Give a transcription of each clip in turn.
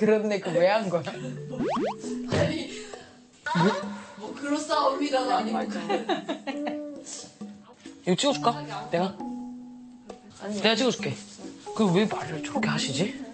그렇네. 그 왜 한 거야? 뭐 그렇사옵니다가 아니고. 이거 찍어줄까? 내가? 내가 찍어줄게. 그 왜 말을 저렇게 하시지?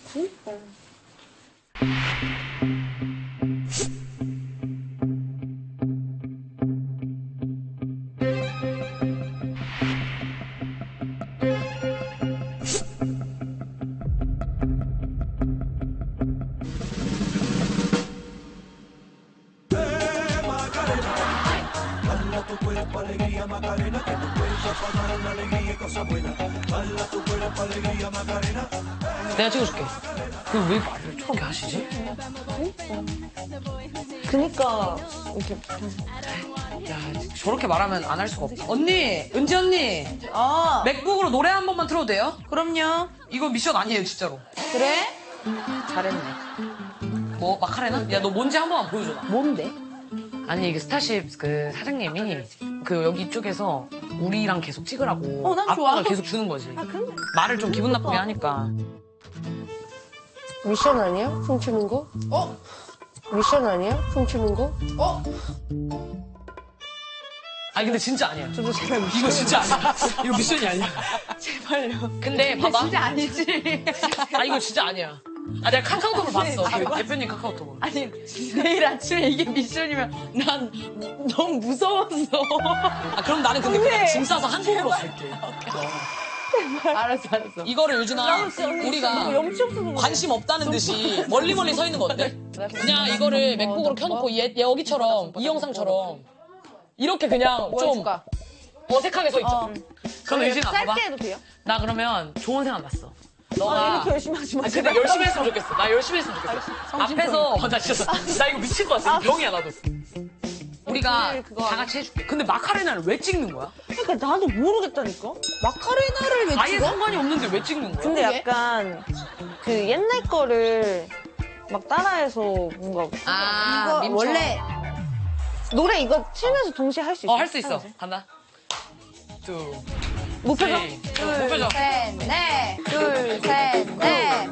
내가 찍어줄게. 그 왜 말을 저렇게 하시지? 그니까 이렇게 야, 저렇게 말하면 안 할 수가 없다. 언니, 은지 언니. 맥북으로 노래 한 번만 틀어도 돼요? 그럼요. 이거 미션 아니에요, 진짜로. 그래? 잘했네. 뭐, 마카레나? 야, 너 뭔지 한 번만 보여줘. 나. 뭔데? 아니, 이게 스타쉽 그 사장님이 그 여기 쪽에서 우리랑 계속 찍으라고. 난 아빠가 좋아. 계속 주는 거지. 아, 그래? 말을 좀 기분 나쁘게 하니까. 미션 아니야? 훔치는 거? 미션 아니야? 훔치는 거? 아니, 근데 진짜 아니야. 저도 제발 미션. 이거 진짜 아니야. 이거 미션이 아니야. 제발요. 근데 봐봐. 진짜 아니지. 아, 이거 진짜 아니야. 아, 내가 카카오톡을 봤어. 그 대표님 카카오톡을. 아니, 내일 아침에 이게 미션이면 난 너무 무서웠어. 아, 그럼 나는 근데 그냥 짐 싸서 한국으로 갈게. 알았어. 이거를 유진아, 우리가 염치 없어서 관심 없다는 듯이 멀리 서 있는 거 어때? 그냥 이거를 맥북으로 켜놓고 여기처럼, 이 영상처럼 이렇게 그냥 좀 보여줄까? 어색하게 서 있자. 그럼 유진아, 봐봐. 짧게 해도 돼요? 나 그러면 좋은 생각 났어. 너가 이렇게 열심히 하지 마. 아, 근데 열심히 했으면 좋겠어. 나 열심히 했으면 좋겠어. 앞에서 나 진짜 나 이거 미칠 것 같아. 병이야 나도. 우리가 그거 다 같이 해줄게. 근데 마카레나를 왜 찍는 거야? 그러니까 나도 모르겠다니까. 마카레나를 왜 아예 찍어? 상관이 없는데 왜 찍는 거야? 근데 약간 그 옛날 거를 막 따라해서 뭔가 아, 이거 밈처럼. 원래 노래 이거 틀면서 동시에 할 수 있어. 할 수 있어. 간다. 둘, 목표죠? 셋. 목표죠. 셋, 넷. 둘, 셋, 넷.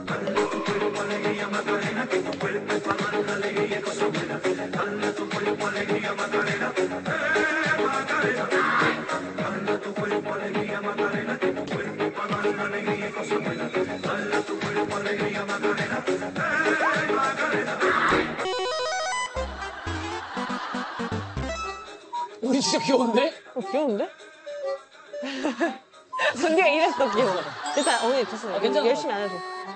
우리 진짜 귀여운데? 귀여운데? 언니가 이랬어 귀여워. 일단 언니 됐어. 괜찮아. 열심히 안 해도.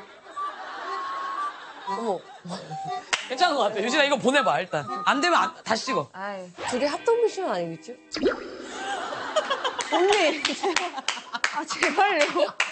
어머. 괜찮은 것 같아. 유진아 이거 보내봐 일단. 안 되면 다시 찍어. 아이. 그게 합동 미션 아니겠죠? 언니 제발. 아 제발요.